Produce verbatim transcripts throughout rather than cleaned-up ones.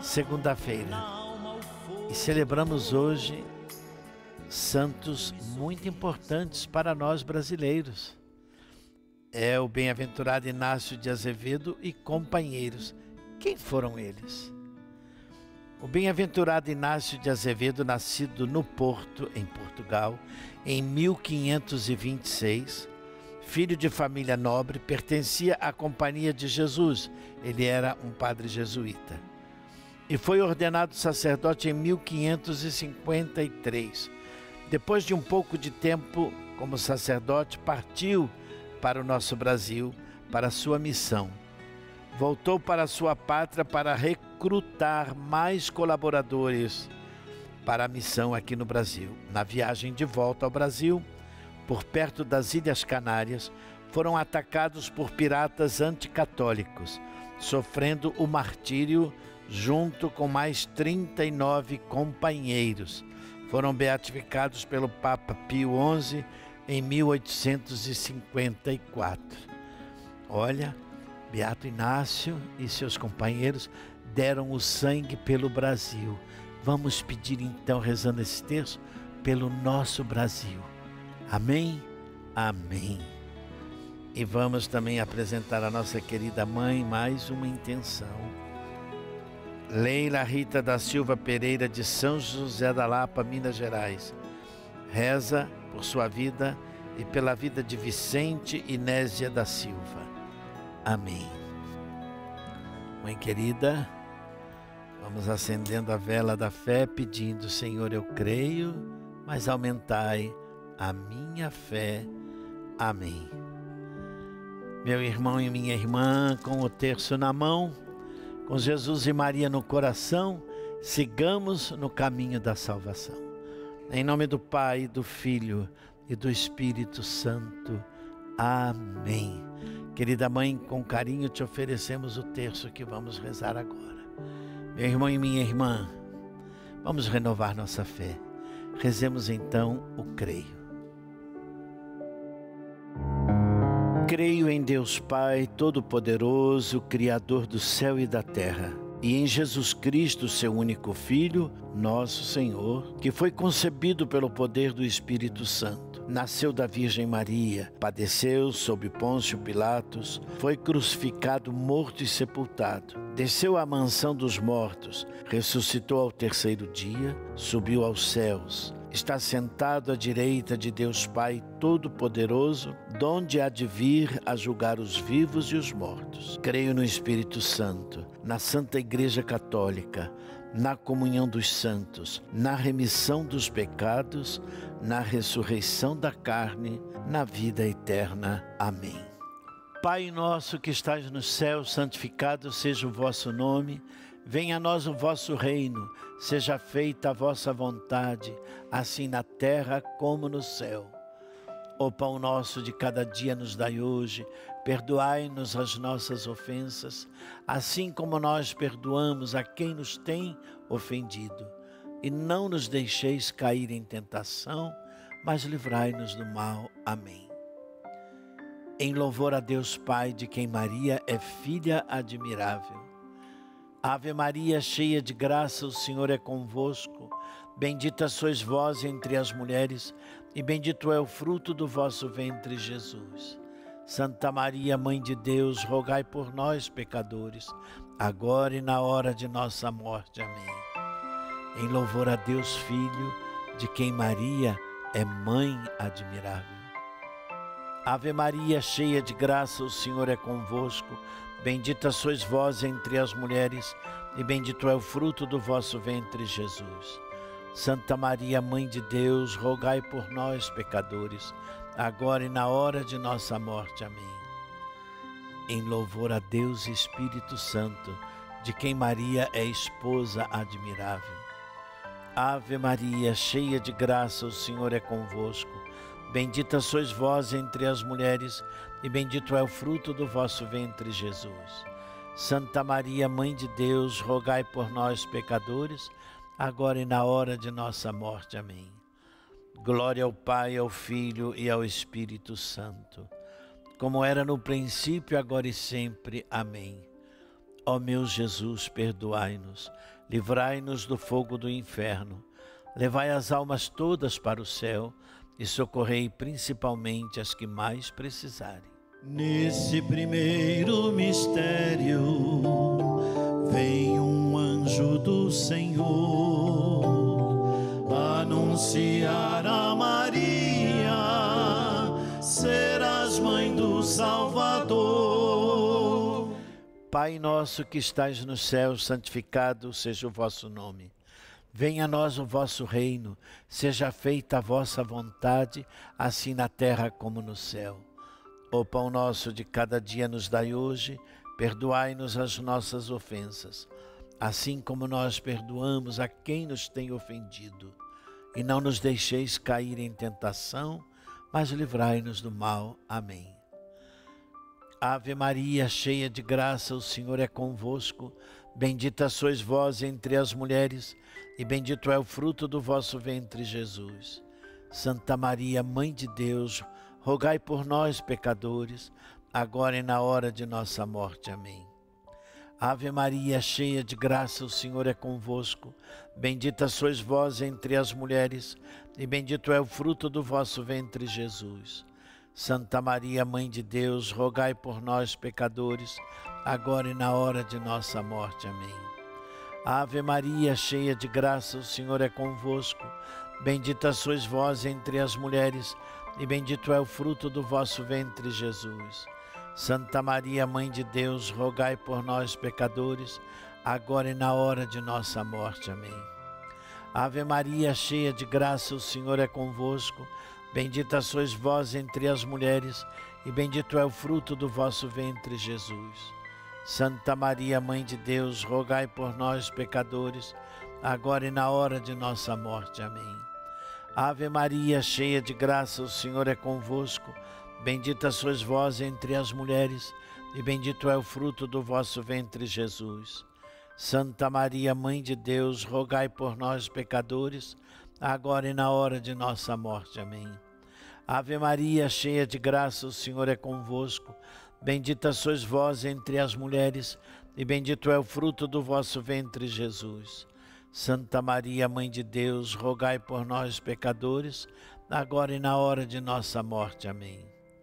segunda-feira, e celebramos hoje santos muito importantes para nós brasileiros. É o bem-aventurado Inácio de Azevedo e companheiros. Quem foram eles? O bem-aventurado Inácio de Azevedo, nascido no Porto, em Portugal, em mil quinhentos e vinte e seis, filho de família nobre, pertencia à Companhia de Jesus. Ele era um padre jesuíta. E foi ordenado sacerdote em mil quinhentos e cinquenta e três. Depois de um pouco de tempo como sacerdote, partiu para o nosso Brasil, para a sua missão. Voltou para a sua pátria para recrutar mais colaboradores para a missão aqui no Brasil. Na viagem de volta ao Brasil, por perto das Ilhas Canárias, foram atacados por piratas anticatólicos, sofrendo o martírio junto com mais trinta e nove companheiros. Foram beatificados pelo Papa Pio onze em mil oitocentos e cinquenta e quatro. Olha, Beato Inácio e seus companheiros deram o sangue pelo Brasil. Vamos pedir então, rezando esse texto, pelo nosso Brasil. Amém? Amém. E vamos também apresentar a nossa querida mãe mais uma intenção. Leila Rita da Silva Pereira, de São José da Lapa, Minas Gerais. Reza por sua vida e pela vida de Vicente Inésia da Silva. Amém. Mãe querida, vamos acendendo a vela da fé, pedindo: Senhor, eu creio, mas aumentai a minha fé. Amém. Meu irmão e minha irmã, com o terço na mão, com Jesus e Maria no coração, sigamos no caminho da salvação. Em nome do Pai, do Filho e do Espírito Santo. Amém. Querida mãe, com carinho te oferecemos o terço que vamos rezar agora. Meu irmão e minha irmã, vamos renovar nossa fé. Rezemos então o creio. Creio em Deus Pai Todo-Poderoso, Criador do céu e da terra, e em Jesus Cristo, seu único Filho, nosso Senhor, que foi concebido pelo poder do Espírito Santo. Nasceu da Virgem Maria, padeceu sob Pôncio Pilatos, foi crucificado, morto e sepultado. Desceu à mansão dos mortos, ressuscitou ao terceiro dia, subiu aos céus. Está sentado à direita de Deus Pai Todo-Poderoso, donde há de vir a julgar os vivos e os mortos. Creio no Espírito Santo, na Santa Igreja Católica, na comunhão dos santos, na remissão dos pecados, na ressurreição da carne, na vida eterna. Amém. Pai nosso que estais no céu, santificado seja o vosso nome. Venha a nós o vosso reino, seja feita a vossa vontade, assim na terra como no céu. O pão nosso de cada dia nos dai hoje, perdoai-nos as nossas ofensas, assim como nós perdoamos a quem nos tem ofendido. E não nos deixeis cair em tentação, mas livrai-nos do mal. Amém. Em louvor a Deus Pai, de quem Maria é filha admirável. Ave Maria, cheia de graça, o Senhor é convosco. Bendita sois vós entre as mulheres, e bendito é o fruto do vosso ventre, Jesus. Santa Maria, Mãe de Deus, rogai por nós, pecadores, agora e na hora de nossa morte. Amém. Em louvor a Deus Filho, de quem Maria é Mãe admirável. Ave Maria, cheia de graça, o Senhor é convosco. Bendita sois vós entre as mulheres, e bendito é o fruto do vosso ventre, Jesus. Santa Maria, Mãe de Deus, rogai por nós, pecadores, agora e na hora de nossa morte. Amém. Em louvor a Deus Espírito Santo, de quem Maria é esposa admirável. Ave Maria, cheia de graça, o Senhor é convosco. Bendita sois vós entre as mulheres, e bendito é o fruto do vosso ventre, Jesus. Santa Maria, Mãe de Deus, rogai por nós, pecadores, agora e na hora de nossa morte. Amém. Glória ao Pai, ao Filho e ao Espírito Santo, como era no princípio, agora e sempre. Amém. Ó meu Jesus, perdoai-nos, livrai-nos do fogo do inferno, levai as almas todas para o céu e socorrei principalmente as que mais precisarem. Nesse primeiro mistério, vem um anjo do Senhor anunciar a Maria: serás mãe do Salvador. Pai nosso que estais no céu, santificado seja o vosso nome. Venha a nós o vosso reino, seja feita a vossa vontade, assim na terra como no céu. O pão nosso de cada dia nos dai hoje, perdoai-nos as nossas ofensas, assim como nós perdoamos a quem nos tem ofendido. E não nos deixeis cair em tentação, mas livrai-nos do mal. Amém. Ave Maria, cheia de graça, o Senhor é convosco. Bendita sois vós entre as mulheres, e bendito é o fruto do vosso ventre, Jesus. Santa Maria, Mãe de Deus, rogai por nós, pecadores, agora e na hora de nossa morte. Amém. Ave Maria, cheia de graça, o Senhor é convosco. Bendita sois vós entre as mulheres, e bendito é o fruto do vosso ventre, Jesus. Santa Maria, Mãe de Deus, rogai por nós, pecadores, agora e na hora de nossa morte. Amém. Ave Maria, cheia de graça, o Senhor é convosco. Bendita sois vós entre as mulheres, e bendito é o fruto do vosso ventre, Jesus. Santa Maria, Mãe de Deus, rogai por nós, pecadores, agora e na hora de nossa morte. Amém. Ave Maria, cheia de graça, o Senhor é convosco. Bendita sois vós entre as mulheres, e bendito é o fruto do vosso ventre, Jesus. Santa Maria, Mãe de Deus, rogai por nós, pecadores, agora e na hora de nossa morte. Amém. Ave Maria, cheia de graça, o Senhor é convosco. Bendita sois vós entre as mulheres, e bendito é o fruto do vosso ventre, Jesus. Santa Maria, Mãe de Deus, rogai por nós, pecadores, agora e na hora de nossa morte. Amém. Ave Maria, cheia de graça, o Senhor é convosco. Bendita sois vós entre as mulheres, e bendito é o fruto do vosso ventre, Jesus. Santa Maria, Mãe de Deus, rogai por nós, pecadores, agora e na hora de nossa morte. Amém.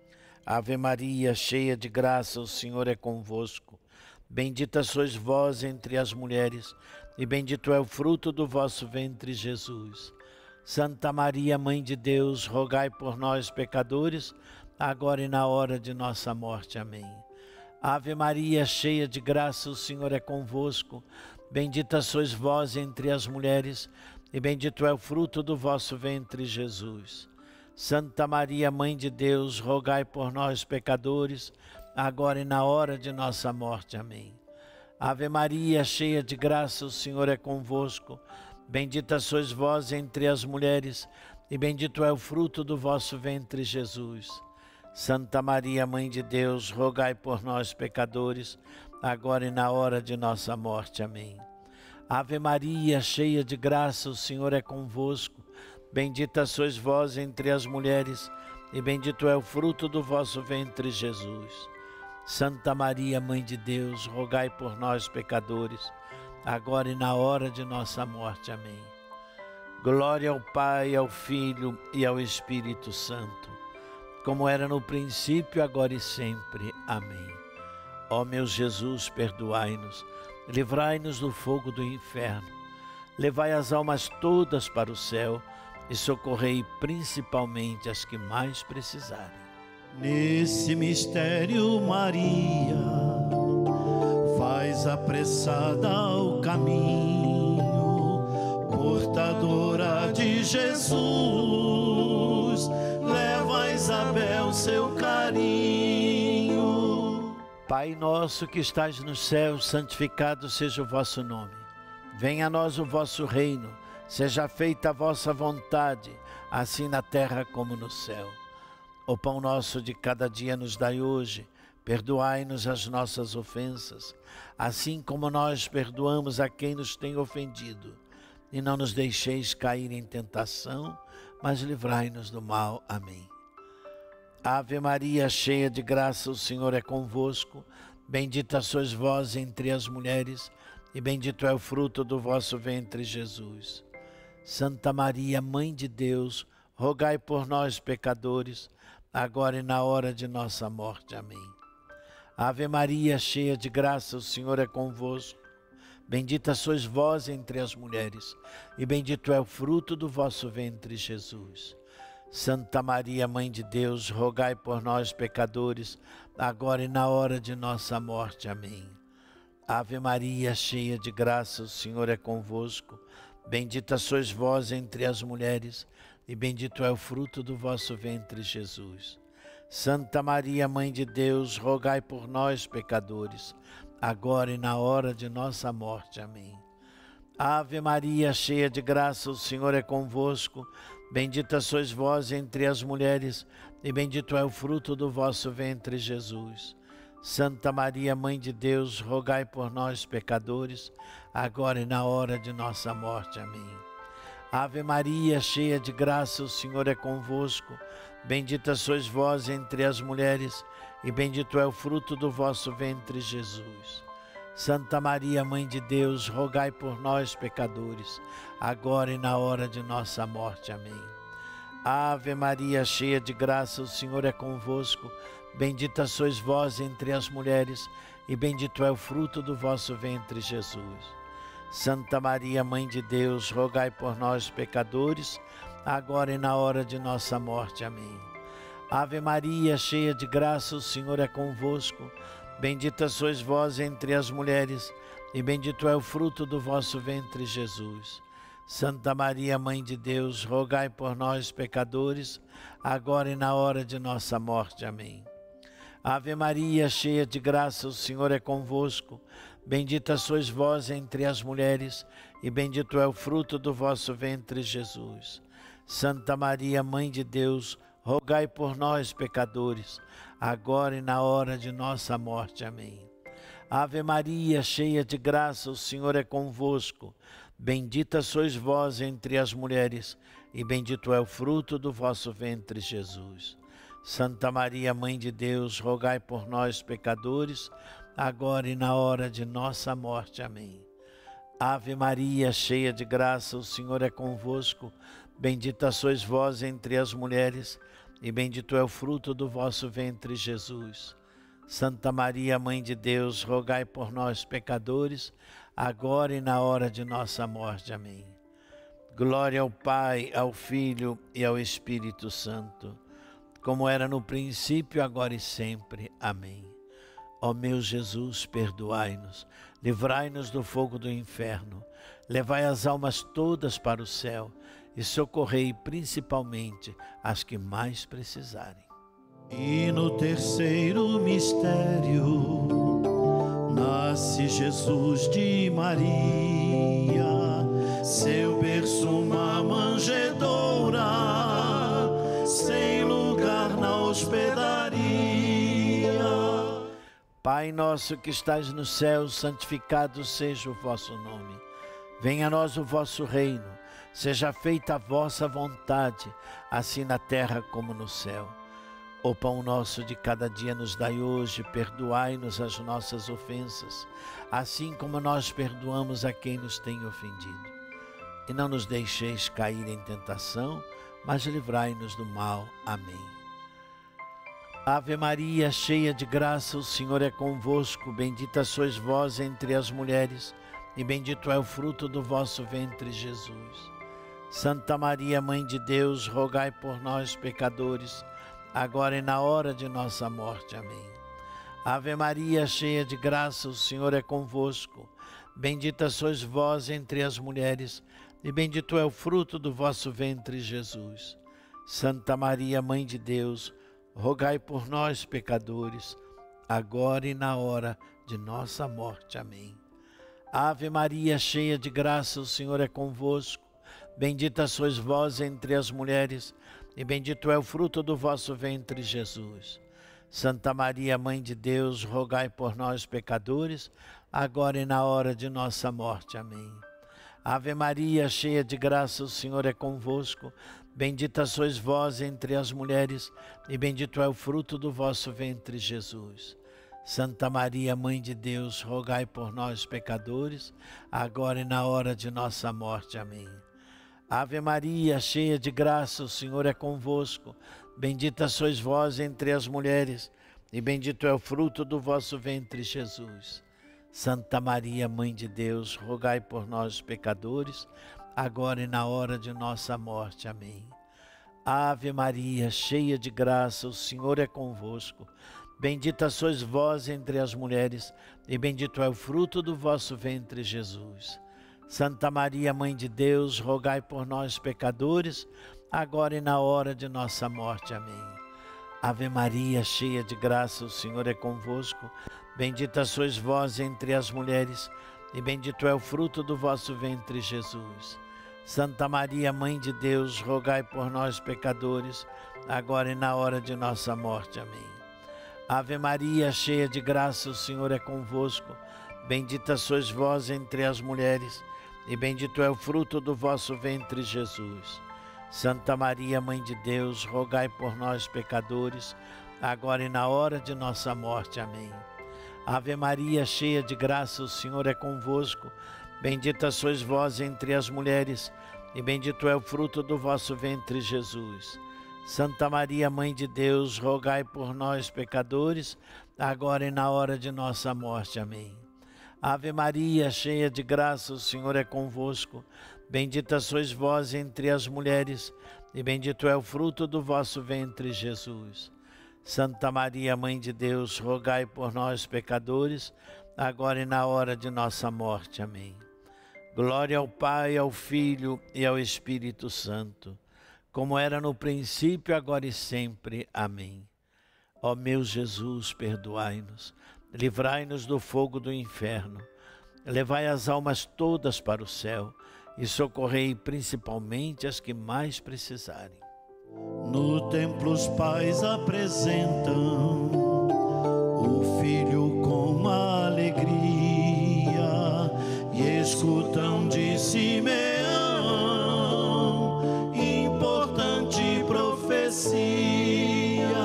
Ave Maria, cheia de graça, o Senhor é convosco. Bendita sois vós entre as mulheres, e bendito é o fruto do vosso ventre, Jesus. Santa Maria, Mãe de Deus, rogai por nós, pecadores, agora e na hora de nossa morte. Amém. Ave Maria, cheia de graça, o Senhor é convosco. Bendita sois vós entre as mulheres, e bendito é o fruto do vosso ventre, Jesus. Santa Maria, Mãe de Deus, rogai por nós, pecadores, agora e na hora de nossa morte. Amém. Ave Maria, cheia de graça, o Senhor é convosco. Bendita sois vós entre as mulheres, e bendito é o fruto do vosso ventre, Jesus. Santa Maria, Mãe de Deus, rogai por nós, pecadores, agora e na hora de nossa morte. Amém. Ave Maria, cheia de graça, o Senhor é convosco. Bendita sois vós entre as mulheres, e bendito é o fruto do vosso ventre, Jesus. Santa Maria, Mãe de Deus, rogai por nós, pecadores, agora e na hora de nossa morte. Amém. Glória ao Pai, ao Filho e ao Espírito Santo, como era no princípio, agora e sempre. Amém. Ó meu Jesus, perdoai-nos, livrai-nos do fogo do inferno, levai as almas todas para o céu e socorrei principalmente as que mais precisarem. Nesse mistério, Maria faz apressada o caminho, portadora de Jesus, leva a Isabel seu carinho. Pai nosso que estais no céu, santificado seja o vosso nome. Venha a nós o vosso reino, seja feita a vossa vontade, assim na terra como no céu. O pão nosso de cada dia nos dai hoje, perdoai-nos as nossas ofensas, assim como nós perdoamos a quem nos tem ofendido. E não nos deixeis cair em tentação, mas livrai-nos do mal. Amém. Ave Maria, cheia de graça, o Senhor é convosco. Bendita sois vós entre as mulheres, e bendito é o fruto do vosso ventre, Jesus. Santa Maria, Mãe de Deus, rogai por nós, pecadores, agora e na hora de nossa morte. Amém. Ave Maria, cheia de graça, o Senhor é convosco. Bendita sois vós entre as mulheres, e bendito é o fruto do vosso ventre, Jesus. Santa Maria, Mãe de Deus, rogai por nós, pecadores, agora e na hora de nossa morte. Amém. Ave Maria, cheia de graça, o Senhor é convosco. Bendita sois vós entre as mulheres, e bendito é o fruto do vosso ventre, Jesus. Santa Maria, Mãe de Deus, rogai por nós, pecadores, agora e na hora de nossa morte. Amém. Ave Maria, cheia de graça, o Senhor é convosco. Bendita sois vós entre as mulheres, e bendito é o fruto do vosso ventre, Jesus. Santa Maria, Mãe de Deus, rogai por nós, pecadores, agora e na hora de nossa morte. Amém. Ave Maria, cheia de graça, o Senhor é convosco. Bendita sois vós entre as mulheres, e bendito é o fruto do vosso ventre, Jesus. Santa Maria, Mãe de Deus, rogai por nós, pecadores, agora e na hora de nossa morte. Amém. Ave Maria, cheia de graça, o Senhor é convosco. Bendita sois vós entre as mulheres, e bendito é o fruto do vosso ventre, Jesus. Santa Maria, Mãe de Deus, rogai por nós, pecadores, agora e na hora de nossa morte. Amém. Ave Maria, cheia de graça, o Senhor é convosco. Bendita sois vós entre as mulheres, e bendito é o fruto do vosso ventre, Jesus. Santa Maria, Mãe de Deus, rogai por nós, pecadores, agora e na hora de nossa morte. Amém. Ave Maria, cheia de graça, o Senhor é convosco. Bendita sois vós entre as mulheres, e bendito é o fruto do vosso ventre, Jesus. Santa Maria, Mãe de Deus, rogai por nós, pecadores, agora e na hora de nossa morte. Amém. Ave Maria, cheia de graça, o Senhor é convosco. Bendita sois vós entre as mulheres, e bendito é o fruto do vosso ventre, Jesus. Santa Maria, Mãe de Deus, rogai por nós, pecadores, agora e na hora de nossa morte. Amém. Ave Maria, cheia de graça, o Senhor é convosco. Bendita sois vós entre as mulheres, e bendito é o fruto do vosso ventre, Jesus. Santa Maria, Mãe de Deus, rogai por nós, pecadores, agora e na hora de nossa morte. Amém. Glória ao Pai, ao Filho e ao Espírito Santo, como era no princípio, agora e sempre. Amém. Ó meu Jesus, perdoai-nos, livrai-nos do fogo do inferno, levai as almas todas para o céu e socorrei principalmente as que mais precisarem. E no terceiro mistério, nasce Jesus de Maria, seu berço uma manjedoura, sem lugar na hospedaria. Pai nosso que estais no céu, santificado seja o vosso nome. Venha a nós o vosso reino, seja feita a vossa vontade, assim na terra como no céu. O pão nosso de cada dia nos dai hoje, perdoai-nos as nossas ofensas, assim como nós perdoamos a quem nos tem ofendido. E não nos deixeis cair em tentação, mas livrai-nos do mal. Amém. Ave Maria, cheia de graça, o Senhor é convosco. Bendita sois vós entre as mulheres, e bendito é o fruto do vosso ventre, Jesus. Santa Maria, Mãe de Deus, rogai por nós, pecadores, agora e na hora de nossa morte. Amém. Ave Maria, cheia de graça, o Senhor é convosco. Bendita sois vós entre as mulheres, e bendito é o fruto do vosso ventre, Jesus. Santa Maria, Mãe de Deus, rogai por nós, pecadores, agora e na hora de nossa morte. Amém. Ave Maria, cheia de graça, o Senhor é convosco. Bendita sois vós entre as mulheres, e bendito é o fruto do vosso ventre, Jesus. Santa Maria, Mãe de Deus, rogai por nós, pecadores, agora e na hora de nossa morte. Amém. Ave Maria, cheia de graça, o Senhor é convosco. Bendita sois vós entre as mulheres, e bendito é o fruto do vosso ventre, Jesus. Santa Maria, Mãe de Deus, rogai por nós, pecadores, agora e na hora de nossa morte. Amém. Ave Maria, cheia de graça, o Senhor é convosco. Bendita sois vós entre as mulheres, e bendito é o fruto do vosso ventre, Jesus. Santa Maria, Mãe de Deus, rogai por nós, pecadores, agora e na hora de nossa morte. Amém. Ave Maria, cheia de graça, o Senhor é convosco. Bendita sois vós entre as mulheres, e bendito é o fruto do vosso ventre, Jesus. Santa Maria, Mãe de Deus, rogai por nós, pecadores, agora e na hora de nossa morte. Amém. Ave Maria, cheia de graça, o Senhor é convosco. Bendita sois vós entre as mulheres, e bendito é o fruto do vosso ventre, Jesus. Santa Maria, Mãe de Deus, rogai por nós, pecadores, agora e na hora de nossa morte. Amém. Ave Maria, cheia de graça, o Senhor é convosco. Bendita sois vós entre as mulheres, e bendito é o fruto do vosso ventre, Jesus. Santa Maria, Mãe de Deus, rogai por nós, pecadores, agora e na hora de nossa morte. Amém. Ave Maria, cheia de graça, o Senhor é convosco. Bendita sois vós entre as mulheres, e bendito é o fruto do vosso ventre, Jesus. Santa Maria, Mãe de Deus, rogai por nós, pecadores, agora e na hora de nossa morte. Amém. Ave Maria, cheia de graça, o Senhor é convosco. Bendita sois vós entre as mulheres, e bendito é o fruto do vosso ventre, Jesus. Santa Maria, Mãe de Deus, rogai por nós, pecadores, agora e na hora de nossa morte. Amém. Glória ao Pai, ao Filho e ao Espírito Santo, como era no princípio, agora e sempre. Amém. Ó meu Jesus, perdoai-nos, livrai-nos do fogo do inferno, levai as almas todas para o céu e socorrei principalmente as que mais precisarem. No templo os pais apresentam o filho com alegria e escutam de Simeão importante profecia.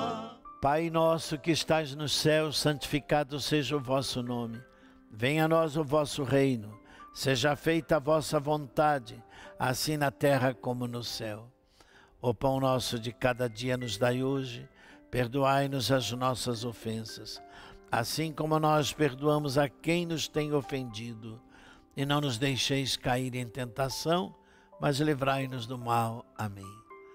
Pai nosso que estais nos céus, santificado seja o vosso nome. Venha a nós o vosso reino. Seja feita a vossa vontade, assim na terra como no céu. O pão nosso de cada dia nos dai hoje. Perdoai-nos as nossas ofensas, assim como nós perdoamos a quem nos tem ofendido. E não nos deixeis cair em tentação, mas livrai-nos do mal. Amém.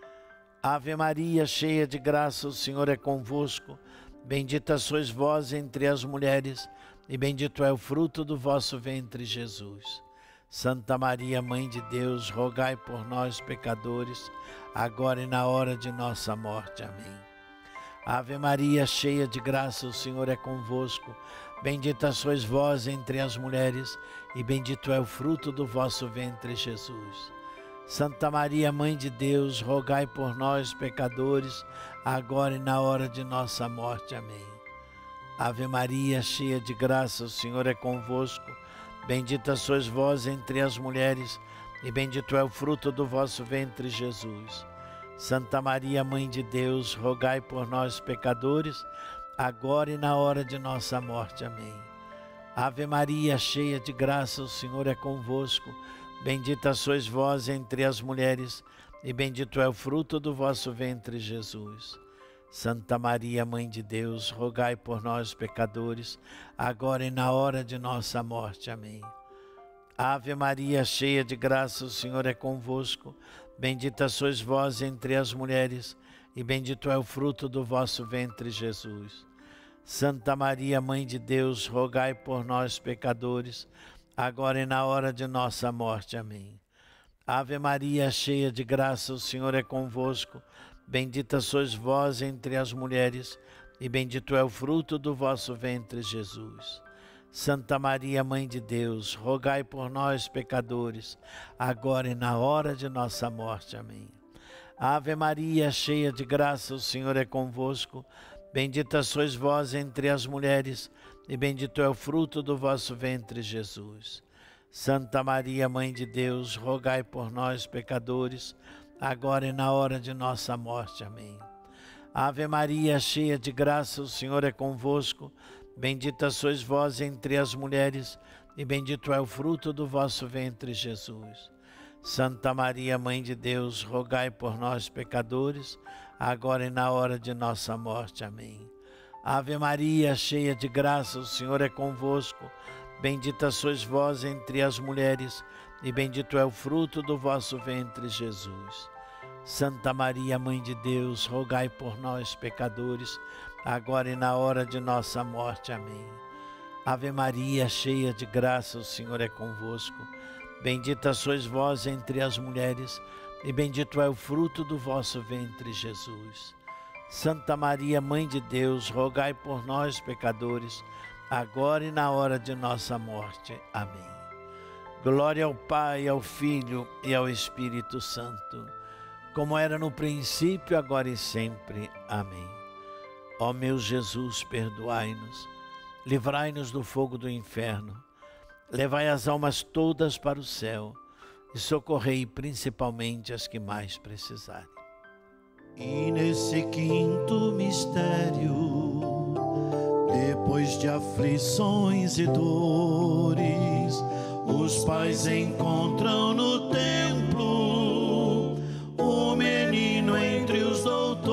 Ave Maria, cheia de graça, o Senhor é convosco. Bendita sois vós entre as mulheres, e bendito é o fruto do vosso ventre, Jesus. Santa Maria, Mãe de Deus, rogai por nós, pecadores, agora e na hora de nossa morte. Amém. Ave Maria, cheia de graça, o Senhor é convosco. Bendita sois vós entre as mulheres, e bendito é o fruto do vosso ventre, Jesus. Santa Maria, Mãe de Deus, rogai por nós, pecadores, agora e na hora de nossa morte. Amém. Ave Maria, cheia de graça, o Senhor é convosco. Bendita sois vós entre as mulheres, e bendito é o fruto do vosso ventre, Jesus. Santa Maria, Mãe de Deus, rogai por nós, pecadores, agora e na hora de nossa morte. Amém. Ave Maria, cheia de graça, o Senhor é convosco. Bendita sois vós entre as mulheres, e bendito é o fruto do vosso ventre, Jesus. Santa Maria, Mãe de Deus, rogai por nós, pecadores, agora e na hora de nossa morte. Amém. Ave Maria, cheia de graça, o Senhor é convosco. Bendita sois vós entre as mulheres, e bendito é o fruto do vosso ventre, Jesus. Santa Maria, Mãe de Deus, rogai por nós, pecadores, agora e na hora de nossa morte. Amém. Ave Maria, cheia de graça, o Senhor é convosco. Bendita sois vós entre as mulheres, e bendito é o fruto do vosso ventre, Jesus. Santa Maria, Mãe de Deus, rogai por nós, pecadores, agora e na hora de nossa morte. Amém. Ave Maria, cheia de graça, o Senhor é convosco. Bendita sois vós entre as mulheres, e bendito é o fruto do vosso ventre, Jesus. Santa Maria, Mãe de Deus, rogai por nós, pecadores, agora e na hora de nossa morte. Amém. Ave Maria, cheia de graça, o Senhor é convosco. Bendita sois vós entre as mulheres, e bendito é o fruto do vosso ventre, Jesus. Santa Maria, Mãe de Deus, rogai por nós, pecadores, agora e na hora de nossa morte. Amém. Ave Maria, cheia de graça, o Senhor é convosco. Bendita sois vós entre as mulheres, e bendito é o fruto do vosso ventre, Jesus. Santa Maria, Mãe de Deus, rogai por nós, pecadores, agora e na hora de nossa morte. Amém. Ave Maria, cheia de graça, o Senhor é convosco. Bendita sois vós entre as mulheres, e bendito é o fruto do vosso ventre, Jesus. Santa Maria, Mãe de Deus, rogai por nós, pecadores, agora e na hora de nossa morte. Amém. Glória ao Pai, ao Filho e ao Espírito Santo, como era no princípio, agora e sempre. Amém. Ó meu Jesus, perdoai-nos, livrai-nos do fogo do inferno, levai as almas todas para o céu e socorrei principalmente as que mais precisarem. E nesse quinto mistério, depois de aflições e dores, os pais encontram no templo o menino entre os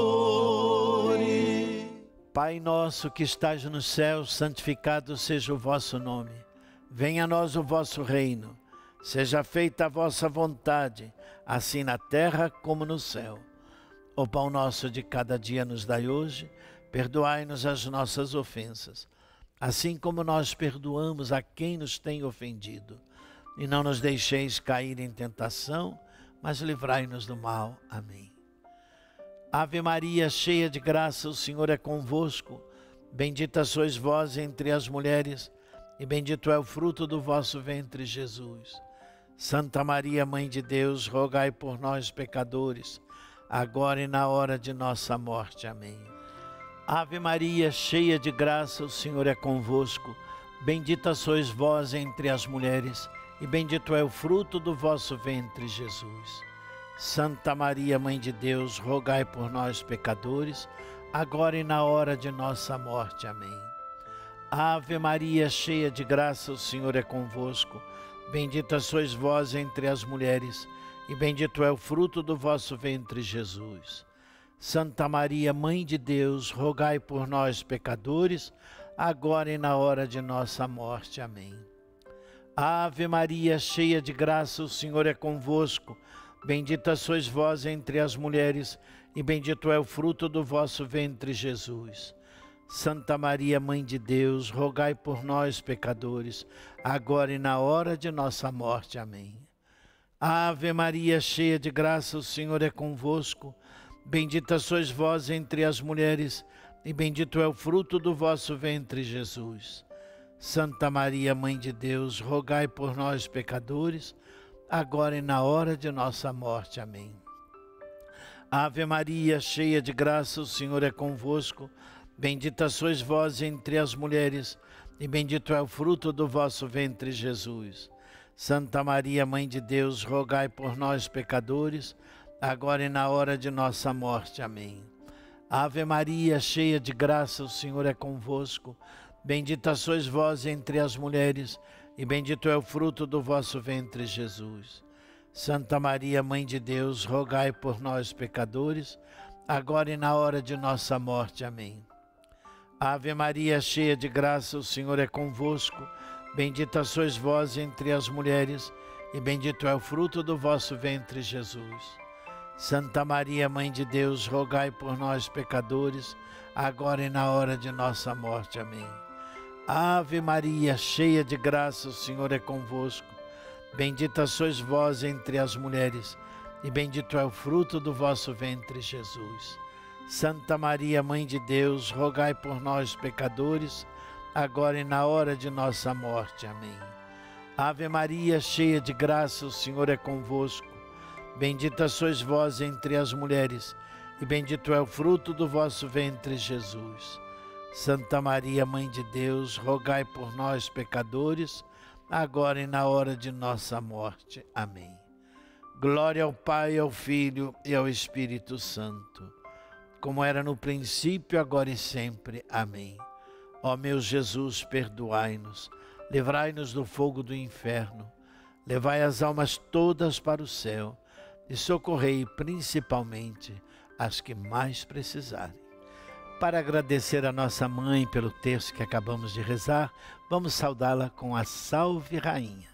doutores. Pai nosso que estás no céu, santificado seja o vosso nome. Venha a nós o vosso reino. Seja feita a vossa vontade, assim na terra como no céu. O pão nosso de cada dia nos dai hoje. Perdoai-nos as nossas ofensas, assim como nós perdoamos a quem nos tem ofendido. E não nos deixeis cair em tentação, mas livrai-nos do mal. Amém. Ave Maria, cheia de graça, o Senhor é convosco. Bendita sois vós entre as mulheres, e bendito é o fruto do vosso ventre, Jesus. Santa Maria, Mãe de Deus, rogai por nós, pecadores, agora e na hora de nossa morte. Amém. Ave Maria, cheia de graça, o Senhor é convosco. Bendita sois vós entre as mulheres, e bendito é o fruto do vosso ventre, Jesus. Santa Maria, Mãe de Deus, rogai por nós, pecadores, agora e na hora de nossa morte. Amém. Ave Maria, cheia de graça, o Senhor é convosco. Bendita sois vós entre as mulheres, e bendito é o fruto do vosso ventre, Jesus. Santa Maria, Mãe de Deus, rogai por nós, pecadores, agora e na hora de nossa morte. Amém. Ave Maria, cheia de graça, o Senhor é convosco. Bendita sois vós entre as mulheres, e bendito é o fruto do vosso ventre, Jesus. Santa Maria, Mãe de Deus, rogai por nós, pecadores, agora e na hora de nossa morte. Amém. Ave Maria, cheia de graça, o Senhor é convosco. Bendita sois vós entre as mulheres, e bendito é o fruto do vosso ventre, Jesus. Santa Maria, Mãe de Deus, rogai por nós, pecadores, agora e na hora de nossa morte. Amém. Ave Maria, cheia de graça, o Senhor é convosco. Bendita sois vós entre as mulheres, e bendito é o fruto do vosso ventre, Jesus. Santa Maria, Mãe de Deus, rogai por nós, pecadores, agora e na hora de nossa morte. Amém. Ave Maria, cheia de graça, o Senhor é convosco. Bendita sois vós entre as mulheres, e bendito é o fruto do vosso ventre, Jesus. Santa Maria, Mãe de Deus, rogai por nós, pecadores, agora e na hora de nossa morte. Amém. Ave Maria, cheia de graça, o Senhor é convosco. Bendita sois vós entre as mulheres, e bendito é o fruto do vosso ventre, Jesus. Santa Maria, Mãe de Deus, rogai por nós, pecadores, agora e na hora de nossa morte. Amém. Ave Maria, cheia de graça, o Senhor é convosco. Bendita sois vós entre as mulheres, e bendito é o fruto do vosso ventre, Jesus. Santa Maria, Mãe de Deus, rogai por nós, pecadores, agora e na hora de nossa morte. Amém. Ave Maria, cheia de graça, o Senhor é convosco. Bendita sois vós entre as mulheres, e bendito é o fruto do vosso ventre, Jesus. Santa Maria, Mãe de Deus, rogai por nós, pecadores, agora e na hora de nossa morte. Amém. Glória ao Pai, ao Filho e ao Espírito Santo, como era no princípio, agora e sempre. Amém. Ó meu Jesus, perdoai-nos, livrai-nos do fogo do inferno, levai as almas todas para o céu e socorrei principalmente as que mais precisarem. Para agradecer a nossa mãe pelo texto que acabamos de rezar, vamos saudá-la com a Salve Rainha.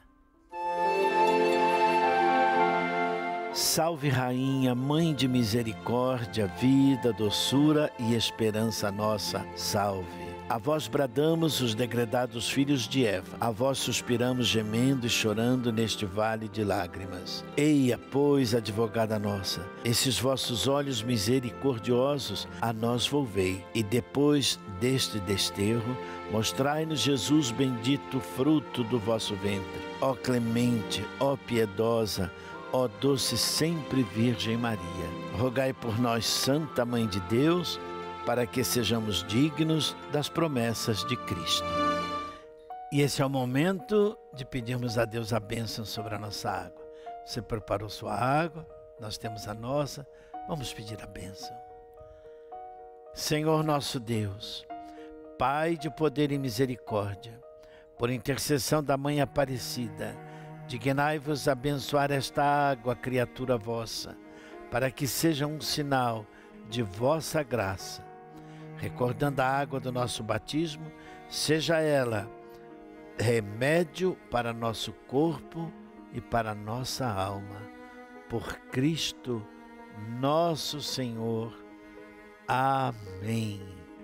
Salve Rainha, Mãe de misericórdia, vida, doçura e esperança nossa, salve. A vós bradamos os degredados filhos de Eva, a vós suspiramos gemendo e chorando neste vale de lágrimas. Eia, pois, advogada nossa, esses vossos olhos misericordiosos a nós volvei, e depois deste desterro, mostrai-nos Jesus bendito, fruto do vosso ventre. Ó clemente, ó piedosa, ó doce sempre Virgem Maria, rogai por nós, Santa Mãe de Deus, para que sejamos dignos das promessas de Cristo. E esse é o momento de pedirmos a Deus a bênção sobre a nossa água. Você preparou sua água, nós temos a nossa, vamos pedir a bênção. Senhor nosso Deus, Pai de poder e misericórdia, por intercessão da Mãe Aparecida, dignai-vos abençoar esta água, criatura vossa, para que seja um sinal de vossa graça. Recordando a água do nosso batismo, seja ela remédio para nosso corpo e para nossa alma. Por Cristo, nosso Senhor. Amém.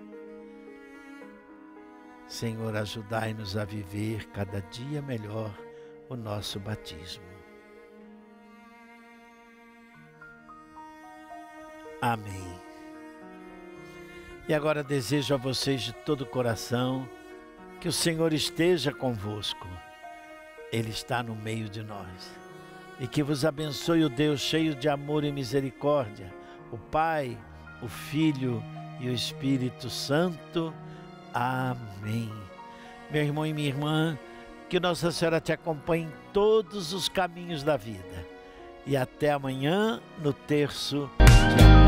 Senhor, ajudai-nos a viver cada dia melhor o nosso batismo. Amém. E agora desejo a vocês de todo o coração que o Senhor esteja convosco. Ele está no meio de nós. E que vos abençoe o Deus cheio de amor e misericórdia, o Pai, o Filho e o Espírito Santo. Amém. Meu irmão e minha irmã, que Nossa Senhora te acompanhe em todos os caminhos da vida. E até amanhã no terço de amor.